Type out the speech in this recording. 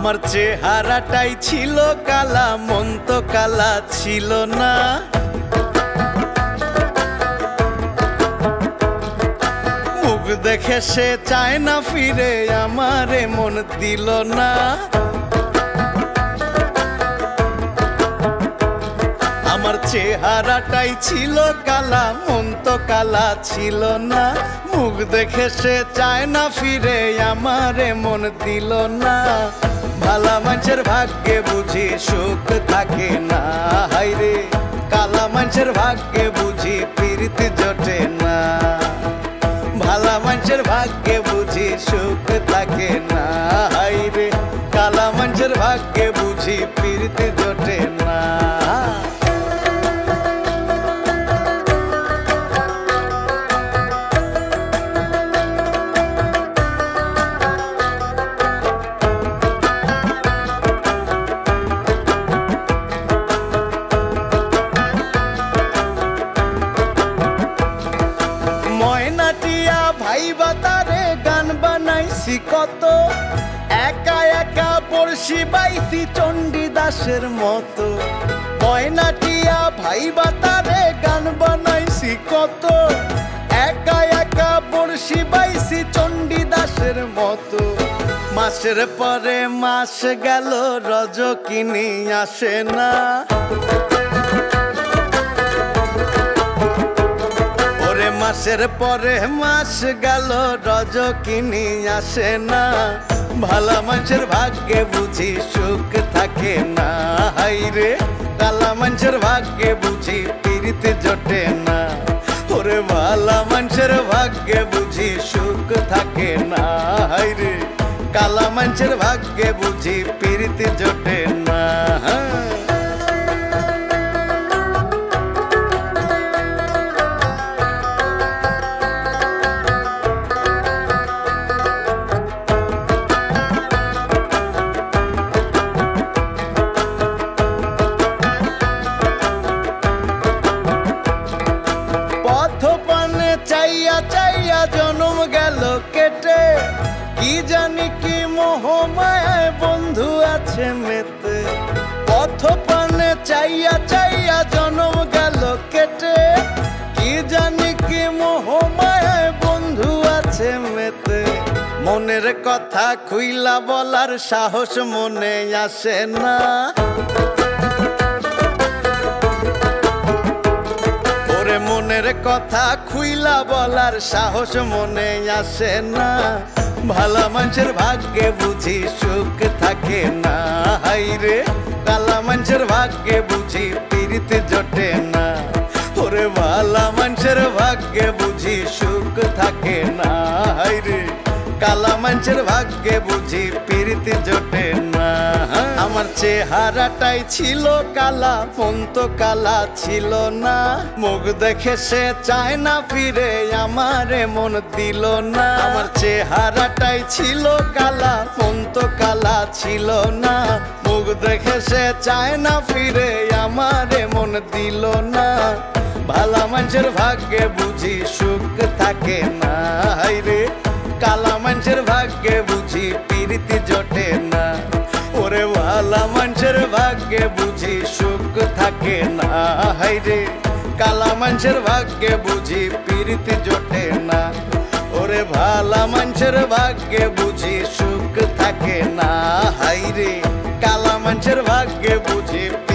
আমার চেহারাটাই ছিল কালা, মন তো কালা ছিল না। মুখ দেখে সে চায় না ফিরে, আমারে মন দিল না। আমার চেহারাটাই ছিল কালা, মন তো কালা ছিল না। মুখ দেখে সে চায় না ফিরে, আমারে মন দিল না। ভালা মানুষের ভাগ্যে বুঝি সুখ থাকে না, হায়রে কালা মানুষের ভাগ্যে বুঝি প্রীতি জোটে না। ভালা মানুষের ভাগ্যে বুঝি সুখ থাকে না, হায়রে কালা মানুষের ভাগ্যে বুঝি প্রীতি জোটে না। ভাই বাতারে গান বানাইছি কত, একা একা পড়শি বাইছি চণ্ডীদাসের মতো। ময়নাটিয়া ভাই বাতারে গান বানাইছি কত, একা একা পড়শি বাইছি চণ্ডীদাসের মতো। মাসের পরে মাস গেল, রজকিনী আসে না। মাসের পরে মাস গেল, রজকিনী আসে না। ভালা মানুষের ভাগ্যে বুঝি সুখ থাকে না, হায়রে কালা মানুষের ভাগ্যে বুঝি প্রীতি জোটে না। ওরে ভালা মানুষের ভাগ্যে বুঝি সুখ থাকে না, হায়রে কালা মানুষের ভাগ্যে বুঝি প্রীতি জোটে না। চাইয়া চাইয়া জনম গেল কেটে, কি জানি কি মোহমায় বন্ধু আছে মেতে। পথ পানে চাইয়া চাইয়া জনম গেল কেটে, কি জানি কি মোহমায় বন্ধু আছে মেতে। মনের কথা খুইলা বলার সাহস মনে আসে না। মনের কথা খুইলা বলার সাহস মনে আসে না। ভালা মানুষের ভাগ্যে বুঝি সুখ থাকে না, হায়রে কালা মানুষের ভাগ্যে বুঝি প্রীতি জোটে না। ওরে ভালা মানুষের ভাগ্যে বুঝি সুখ থাকে না, হায়রে কালা মানুষের ভাগ্যে বুঝি প্রীতি জোটে না। আমার চেহারাটাই ছিল কালা, মন তো কালা ছিল না। মুখ দেখে সে চায় না ফিরে, আমারে মন দিল না। আমার চেহারাটাই ছিল কালা, মন তো কালা ছিল না। মুখ দেখে সে চায় না ফিরে, আমারে মন দিল না। ভালা মানুষের ভাগ্যে বুঝি সুখ থাকে না, হায়রে কালা মানুষের ভাগ্যে বুঝি প্রীতি জোটে না। ওরে ভালা মানুষের ভাগ্যে বুঝি সুখ থাকে না, হায়রে কালা মানুষের ভাগ্যে বুঝি প্রীতি জোটে না। ওরে ভালা মানুষের ভাগ্যে বুঝি সুখ থাকে না, হায়রে কালা মানুষের ভাগ্যে বুঝি